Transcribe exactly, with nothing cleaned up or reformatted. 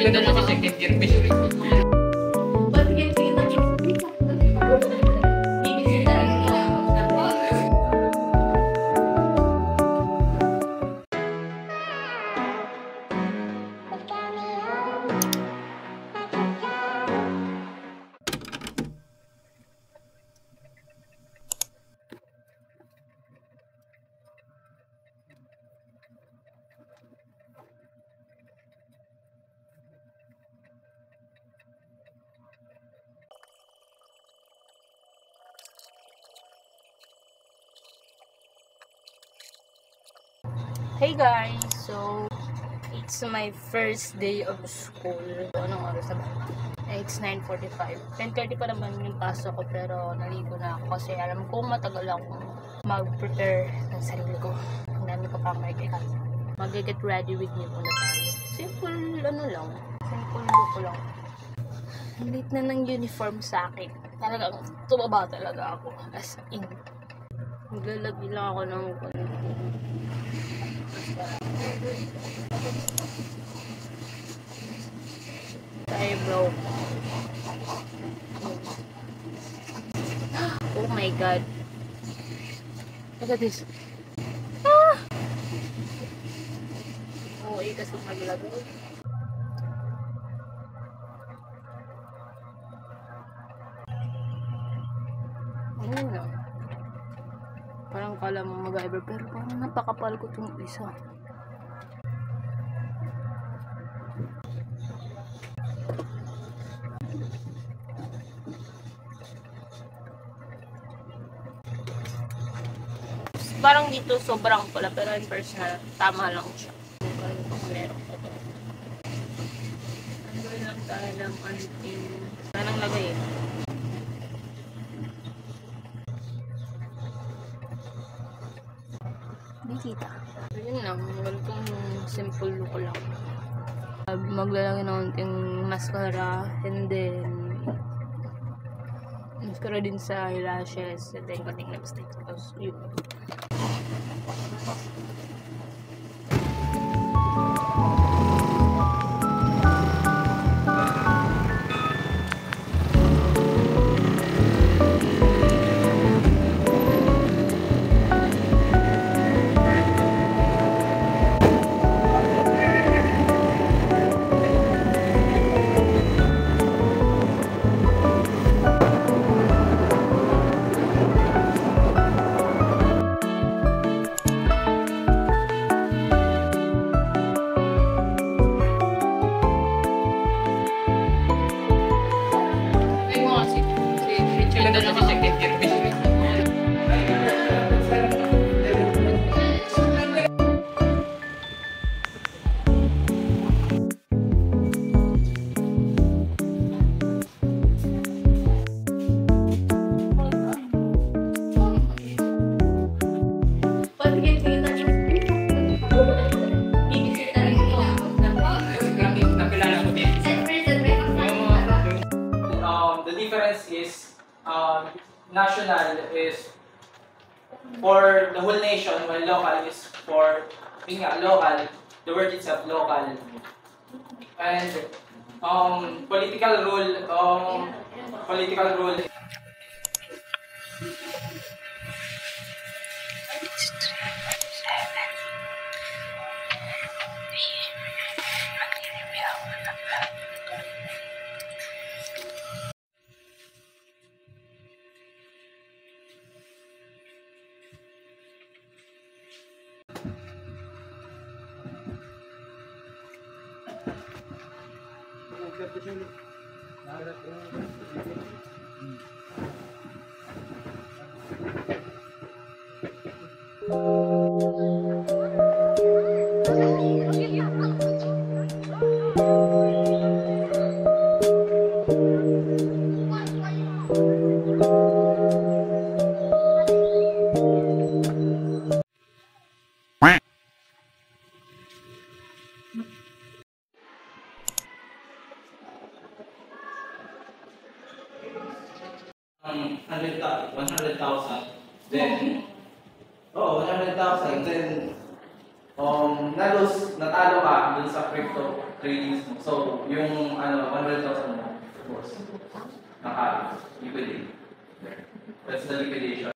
Ganda na sa second year fish. Hey guys! So, it's my first day of school. Anong oras na ba? It's nine forty-five. ten thirty pa naman yung pasok ko pero naligo na ako kasi alam kong matagal akong mag-prepare ng sarili ko. Ang dami ko pang make up. Mag-get ready with me muna tayo. Simple ano lang. Simple look lang. Late na ng uniform sa akin. Talagang tumaba talaga ako. As in. Maglalagay lang ako ng tayo bro. Oh my god. Look at this. Ah! Oh, eh kasi maglagay. Ano na? Parang kala mo mag-iver pero parang napakapal ko itong isa. Parang dito sobrang pula pero in personal tama lang siya. Meron pa ito. Ano lang tayo ng anting. Anong lagay eh? Hindi kita. Yun lang. Ganitong simple look ko lang. Maglalagay ng anting mascara and then mascara din sa eyelashes and then konting lipstick. Tapos yun. Ganda na sa second year fish. The difference is um, national is for the whole nation, while local is for yun nga, local, the word itself local. And um, political rule, um, political rule. Um, one hundred thousand. Then, oh, one hundred thousand. Then, um, nalos, natalo ka dun sa crypto, ratings mo. So, yung ano, one hundred thousand mo, of course, naka-liquidate. That's the liquidation.